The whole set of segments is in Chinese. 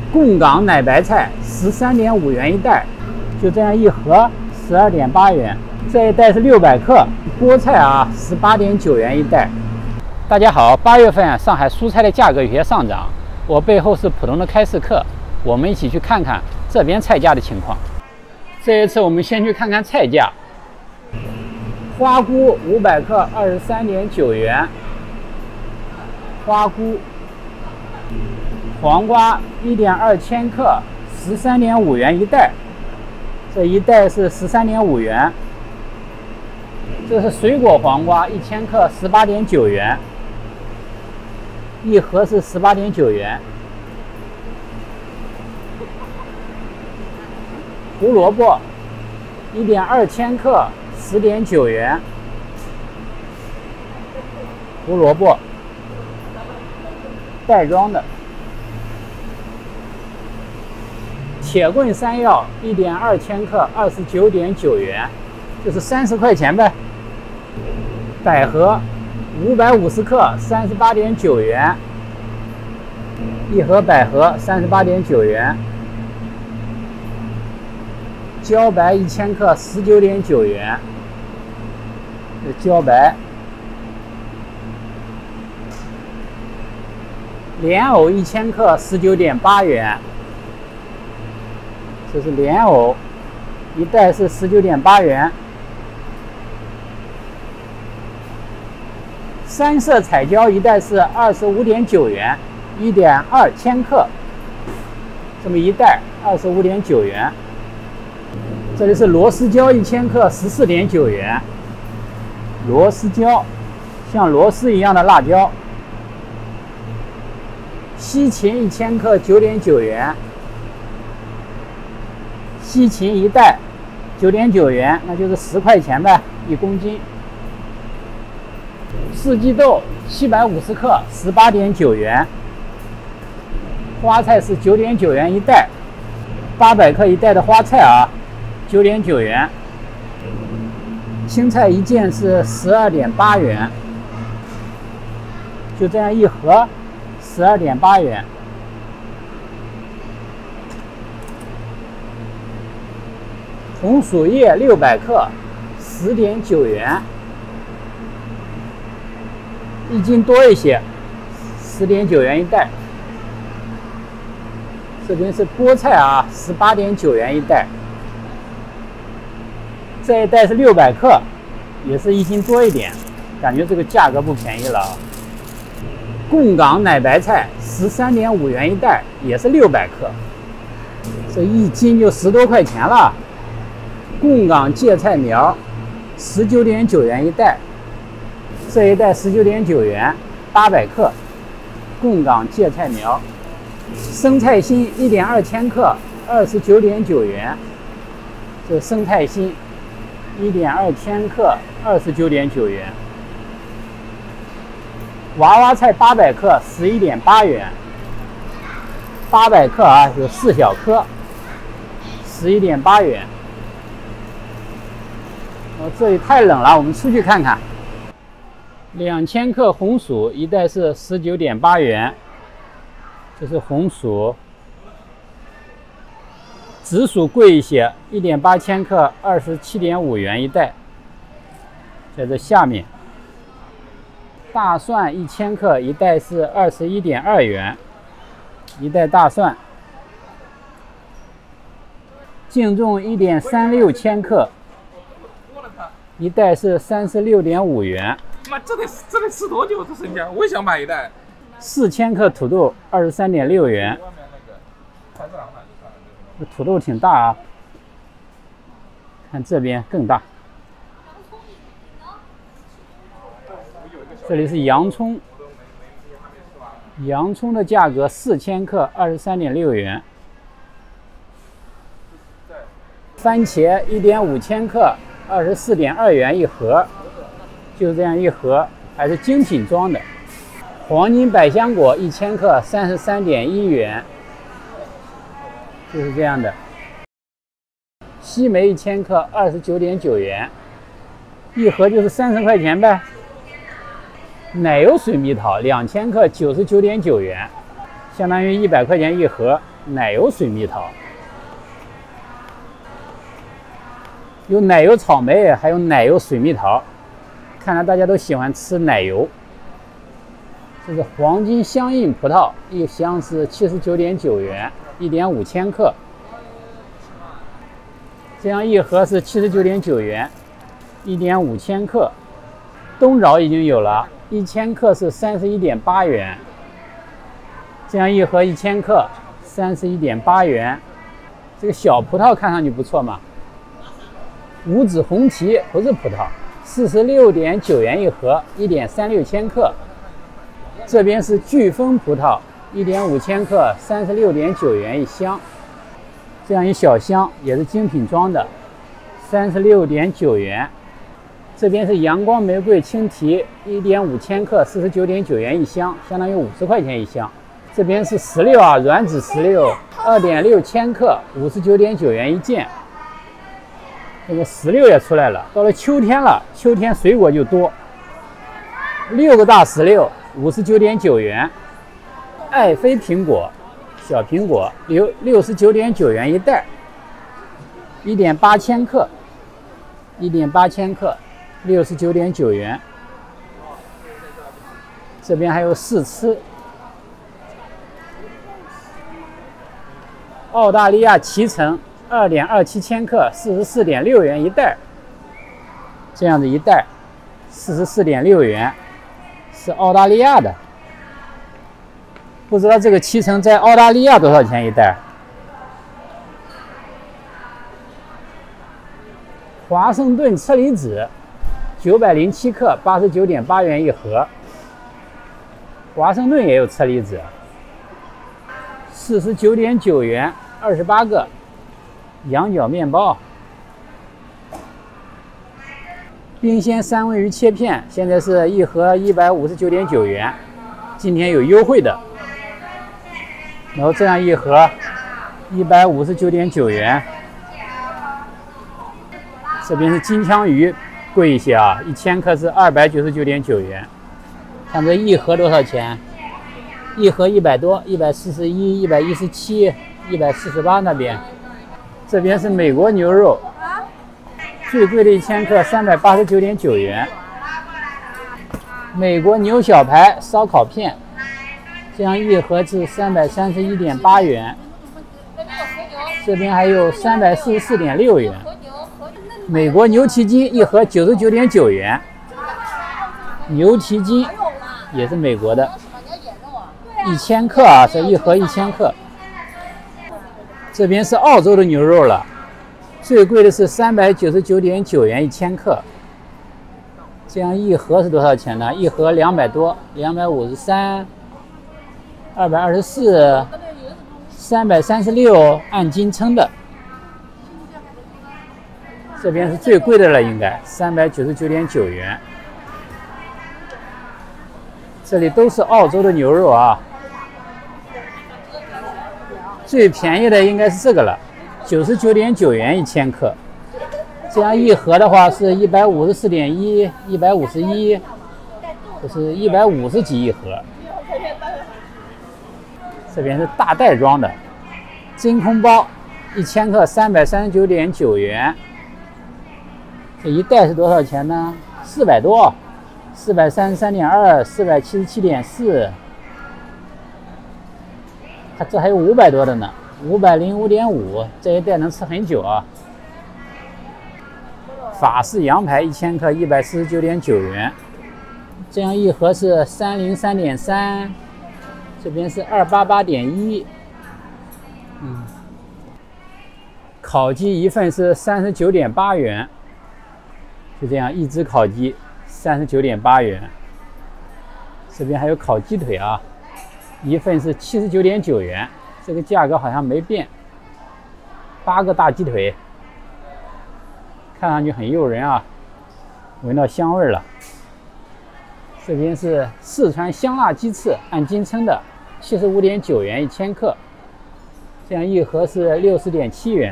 贡港奶白菜13.5元一袋，就这样一盒12.8元。这一袋是600克，菠菜啊18.9元一袋。大家好，8月份上海蔬菜的价格有些上涨，我背后是浦东的开市客，我们一起去看看这边菜价的情况。这一次我们先去看看菜价，花菇500克23.9元，花菇。黄瓜1.2千克13.5元一袋，这一袋是13.5元。这是水果黄瓜1000克18.9元，一盒是18.9元。胡萝卜1.2千克10.9元，胡萝卜袋装的。铁棍山药1.2千克29.9元，就是30块钱呗。百合550克38.9元，一盒百合38.9元。茭白1000克19.9元，这茭白。莲藕1000克19.8元。这是莲藕，一袋是19.8元。三色彩椒一袋是25.9元，1.2千克，这么一袋25.9元。这里是螺丝椒1000克14.9元，螺丝椒，像螺丝一样的辣椒。西芹1000克9.9元。西芹一袋9.9元，那就是10块钱呗，1公斤。四季豆750克18.9元，花菜是9.9元一袋，800克一袋的花菜啊，9.9元。青菜一件是12.8元，就这样一盒12.8元。红薯叶600克10.9元，一斤多一些，10.9元一袋。这边是菠菜啊，18.9元一袋。这一袋是600克，也是一斤多一点，感觉这个价格不便宜了啊。贡港奶白菜13.5元一袋，也是600克，这一斤就10多块钱了。贡港芥菜苗19.9元一袋，这一袋19.9元，800克。贡港芥菜苗，生菜心1.2千克29.9元，这生菜心1.2千克29.9元。娃娃菜800克11.8元，800克啊，有4小颗，11.8元。这里太冷了，我们出去看看。2000克红薯一袋是19.8元，这是红薯。紫薯贵一些，1.8千克27.5元一袋，在这下面。大蒜1000克一袋是21.2元，一袋大蒜。净重1.36千克。一袋是36.5元。 妈，这得吃多久？这生姜，我也想买一袋。 4000克土豆23.6元。这土豆挺大啊，看这边更大。这里是洋葱，洋葱的价格4000克23.6元。番茄1.5千克。24.2元一盒，就这样一盒，还是精品装的。黄金百香果1000克33.1元，就是这样的。西梅1000克29.9元，一盒就是30块钱呗。奶油水蜜桃2000克99.9元，相当于100块钱一盒。 奶油水蜜桃，有奶油草莓，还有奶油水蜜桃。看来大家都喜欢吃奶油。这是黄金相印葡萄，一箱是79.9元，1.5千克。这样一盒是79.9元，1.5千克。冬枣已经有了，1000克是31.8元。这样一盒1000克，31.8元。这个小葡萄看上去不错嘛。无籽红提不是葡萄，46.9元一盒，1.36千克。这边是飓风葡萄，1.5千克，36.9元一箱。这样一小箱也是精品装的，36.9元。这边是阳光玫瑰青提，1.5千克，49.9元一箱，相当于50块钱一箱。这边是石榴啊，软籽石榴，2.6千克，59.9元一件。这个石榴也出来了，到了秋天了，秋天水果就多。6个大石榴，59.9元。爱妃苹果，小苹果69.9元一袋，1.8千克，1.8千克，69.9元。这边还有试吃，澳大利亚脐橙2.27千克，44.6元一袋。这样的一袋，44.6元，是澳大利亚的。不知道这个脐橙在澳大利亚多少钱一袋？华盛顿车厘子907克，89.8元一盒。华盛顿也有车厘子，49.9元，28个。羊角面包，冰鲜三文鱼切片，现在是一盒159.9元，今天有优惠的。然后这样一盒159.9元。这边是金枪鱼，贵一些啊，1000克是299.9元。看这一盒多少钱？一盒100多，141、117、148那边。这边是美国牛肉，最贵的1000克389.9元。美国牛小排烧烤片，这样一盒是331.8元。这边还有344.6元。美国牛蹄筋一盒99.9元。牛蹄筋也是美国的，1000克啊，这一盒1000克。这边是澳洲的牛肉了，最贵的是399.9元1000克。这样一盒是多少钱呢？一盒200多，253、224、336，按斤称的。这边是最贵的了，应该399.9元。这里都是澳洲的牛肉啊。最便宜的应该是这个了，99.9元1000克。这样一盒的话是154.1、151，就是150几一盒。这边是大袋装的真空包，1000克339.9元。这一袋是多少钱呢？400多，433.2、477.4。这还有500多的呢，505.5，这一袋能吃很久啊。法式羊排1000克149.9元，这样一盒是303.3，这边是288.1。烤鸡一份是39.8元，就这样一只烤鸡39.8元。这边还有烤鸡腿啊。一份是79.9元，这个价格好像没变。8个大鸡腿，看上去很诱人啊，闻到香味了。这边是四川香辣鸡翅，按斤称的，75.9元1000克，这样一盒是60.7元。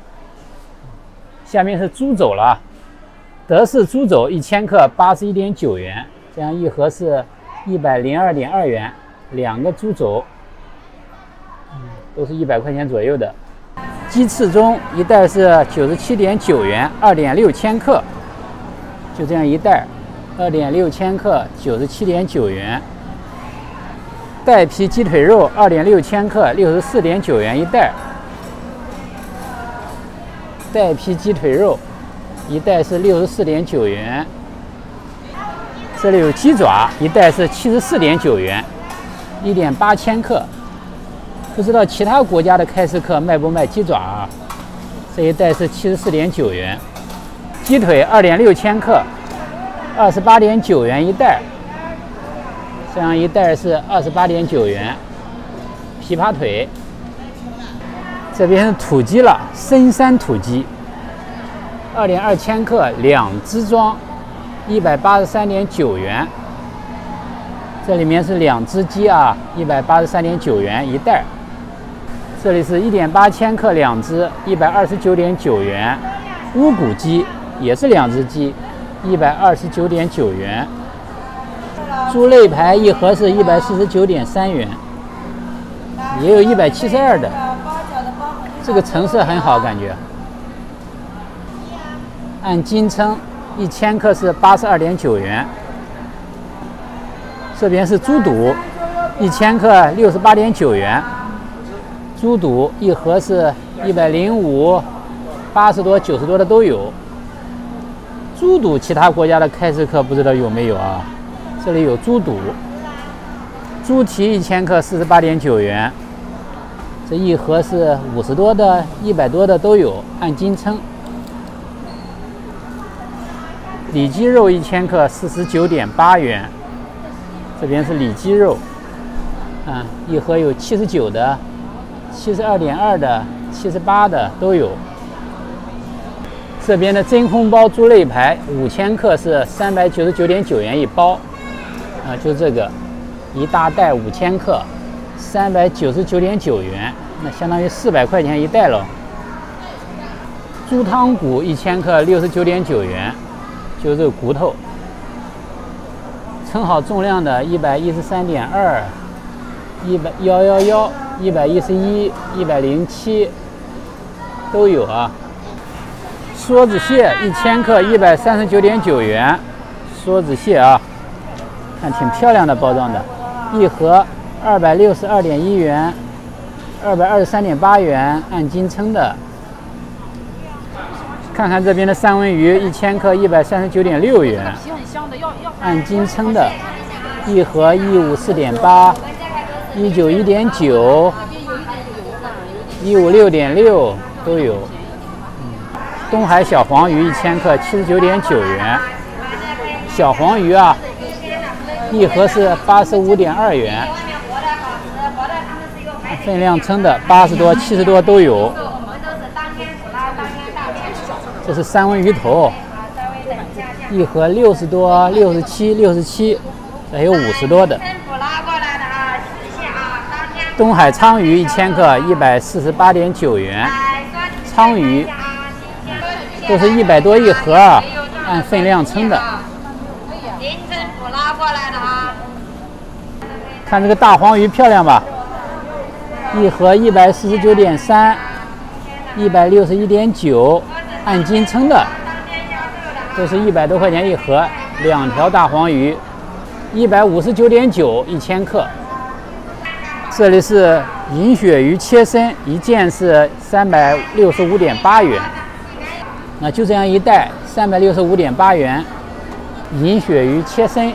下面是猪肘了，德式猪肘1000克81.9元，这样一盒是102.2元。2个猪肘， 都是100块钱左右的。鸡翅中一袋是97.9元，2.6千克，就这样一袋，2.6千克，97.9元。带皮鸡腿肉2.6千克，64.9元一袋。带皮鸡腿肉一袋是64.9元。这里有鸡爪，一袋是74.9元，1.8千克。不知道其他国家的开市客卖不卖鸡爪啊？这一袋是74.9元。鸡腿2.6千克，28.9元一袋。这样一袋是28.9元。琵琶腿，这边是土鸡了，深山土鸡，2.2千克2只装，183.9元。这里面是2只鸡啊，183.9元一袋。这里是1.8千克2只，129.9元。乌骨鸡也是2只鸡，129.9元。猪肋排一盒是149.3元，也有172的。这个成色很好，感觉。按斤称，1000克是82.9元。这边是猪肚，1000克68.9元。猪肚一盒是105、80多、90多的都有。猪肚其他国家的开市客不知道有没有啊？这里有猪肚，猪蹄1000克48.9元。这一盒是50多的、100多的都有，按斤称。里脊肉1000克49.8元。这边是里脊肉，一盒有79的、72.2的、78的都有。这边的真空包猪肋排5000克是399.9元一包，就这个一大袋5000克，399.9元，那相当于400块钱一袋了。猪汤骨1000克69.9元，就这个骨头。称好重量的113.2、111、111、107都有啊。梭子蟹1000克139.9元，梭子蟹啊，看挺漂亮的包装的，一盒262.1元，223.8元，按斤称的。看看这边的三文鱼1000克139.6元，按斤称的，一盒154.8、191.9、156.6都有。东海小黄鱼1000克79.9元，小黄鱼啊，一盒是85.2元，分量称的80多、70多都有。这是三文鱼头，一盒60多、67，还有50多的。东海鲳鱼1000克148.9元，鲳鱼都是100多一盒，按分量称的。看这个大黄鱼漂亮吧？一盒149.3、161.9。按斤称的，这是100多块钱一盒，2条大黄鱼，159.9 1000克。这里是银鳕鱼切身，一件是365.8元，那就这样一袋365.8元，银鳕鱼切身。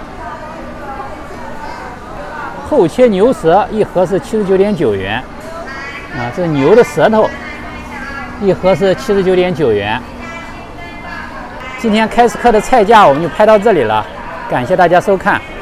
厚切牛舌一盒是79.9元，这是牛的舌头。一盒是79.9元。今天开市客的菜价我们就拍到这里了，感谢大家收看。